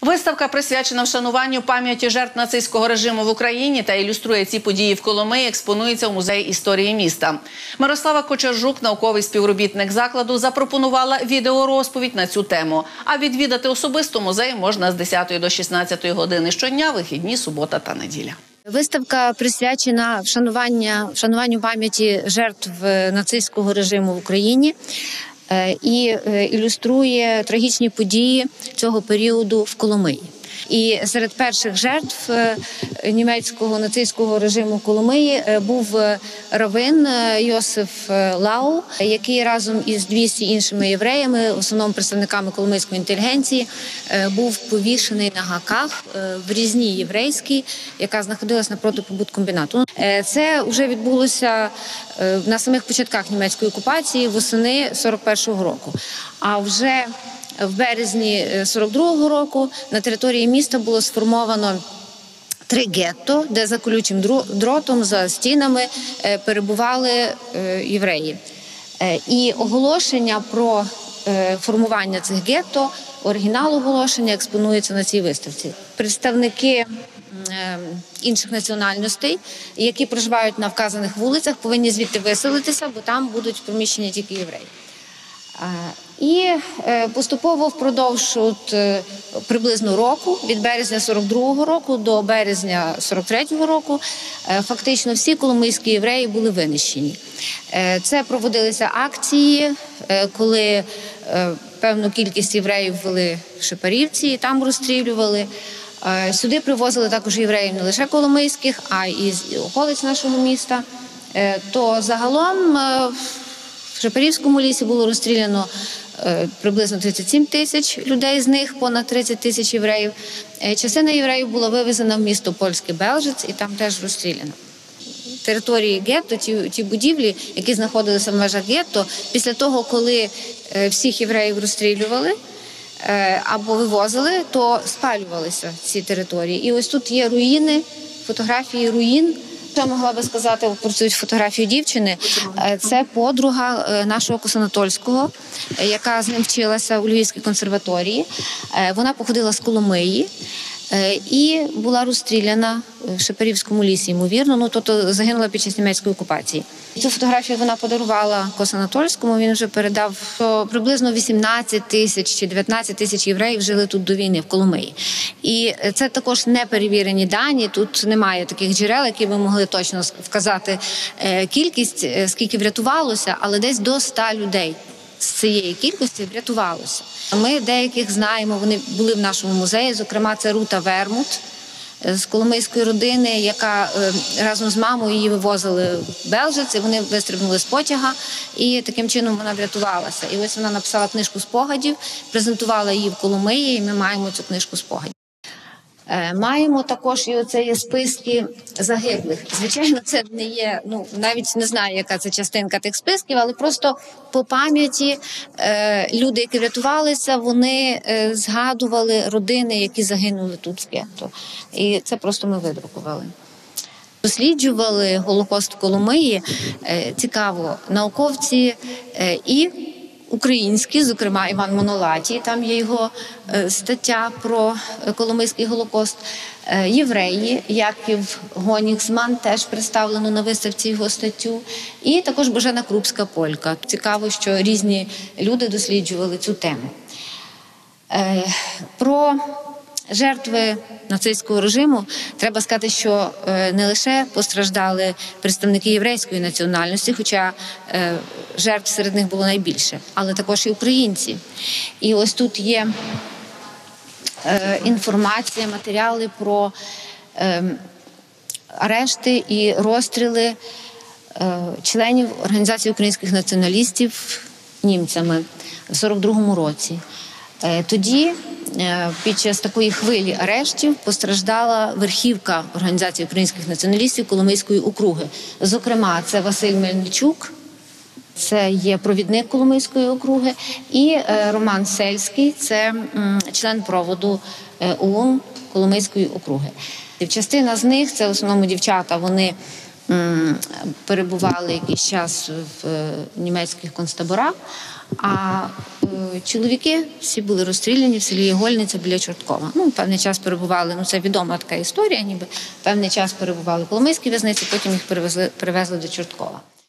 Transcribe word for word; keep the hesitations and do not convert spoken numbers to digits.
Виставка присвячена вшануванню пам'яті жертв нацистського режиму в Україні та ілюструє ці події в Коломиї, експонується у Музеї історії міста. Мирослава Кочержук, науковий співробітник закладу, запропонувала відеорозповідь на цю тему. А відвідати особисто музей можна з десятої до шістнадцятої години щодня, вихідні, субота та неділя. Виставка присвячена вшануванню, вшануванню пам'яті жертв нацистського режиму в Україні і ілюструє трагічні події цього періоду в Коломиї. І серед перших жертв німецького нацистського режиму в Коломиї був раввин Йосиф Лау, який разом із двістю іншими євреями, в основному представниками коломийської інтелігенції, був повішений на гаках в Різні єврейській, яка знаходилась напроти побуткомбінату. Це вже відбулося на самих початках німецької окупації восени сорок першого року. А вже в березні сорок другого року на території міста було сформовано три гетто, де за колючим дротом, за стінами перебували євреї. І оголошення про формування цих гетто, оригінал оголошення експонується на цій виставці. Представники інших національностей, які проживають на вказаних вулицях, повинні звідти виселитися, бо там будуть поміщені тільки євреї. І поступово впродовж от, приблизно року, від березня сорок другого року до березня сорок третього року, фактично всі коломийські євреї були винищені. Це проводилися акції, коли певну кількість євреїв ввели в Шепарівці і там розстрілювали. Сюди привозили також євреїв не лише коломийських, а й з околиць нашого міста. То загалом в Шепарівському лісі було розстріляно приблизно тридцять сім тисяч людей, з них понад тридцять тисяч євреїв. Частина євреїв була вивезена в місто польське Белжиць і там теж розстріляна. Території гетто, ті, ті будівлі, які знаходилися в межах гетто, після того, коли всіх євреїв розстрілювали або вивозили, то спалювалися ці території. І ось тут є руїни, фотографії руїн. Я могла би сказати про цю фотографію дівчини. Це подруга нашого Косанатольського, яка з ним вчилася у Львівській консерваторії. Вона походила з Коломиї і була розстріляна в Шепарівському лісі, ймовірно, ну, тобто загинула під час німецької окупації. Цю фотографію вона подарувала Косанатольському, він вже передав, що приблизно вісімнадцять тисяч чи дев'ятнадцять тисяч євреїв жили тут до війни в Коломиї. І це також неперевірені дані, тут немає таких джерел, які би могли точно вказати кількість, скільки врятувалося, але десь до ста людей з цієї кількості врятувалося. Ми деяких знаємо, вони були в нашому музеї, зокрема це Рута Вермут з коломийської родини, яка разом з мамою її вивозили в Белжиць, і вони вистрибнули з потяга, і таким чином вона врятувалася. І ось вона написала книжку спогадів, презентувала її в Коломиї, і ми маємо цю книжку спогадів. Маємо також і оце є списки загиблих. Звичайно, це не є, ну, навіть не знаю, яка це частинка тих списків, але просто по пам'яті е, люди, які врятувалися, вони е, згадували родини, які загинули тут в гетто. І це просто ми видрукували. Досліджували Голокост в Коломиї, е, цікаво, науковці е, і українські, зокрема Іван Монолатій, там є його стаття про Коломийський Голокост, євреї, Яків Гонігсман, теж представлено на виставці його статтю, і також Божена Крупська-Полька. Цікаво, що різні люди досліджували цю тему. Про жертви нацистського режиму треба сказати, що не лише постраждали представники єврейської національності, хоча жертв серед них було найбільше, але також і українці. І ось тут є інформація, матеріали про арешти і розстріли членів Організації українських націоналістів німцями в сорок другому році. Тоді під час такої хвилі арештів постраждала верхівка Організації українських націоналістів Коломийської округи. Зокрема, це Василь Мельничук, це є провідник Коломийської округи, і Роман Сельський, це член проводу ОУН Коломийської округи. Частина з них, це в основному дівчата, вони м, перебували якийсь час в е, німецьких концтаборах, а е, чоловіки всі були розстріляні в селі Ігольниця біля Чорткова. Ну, певний час перебували, ну це відома така історія, ніби певний час перебували в Коломийській в'язниці, потім їх перевезли, перевезли до Чорткова.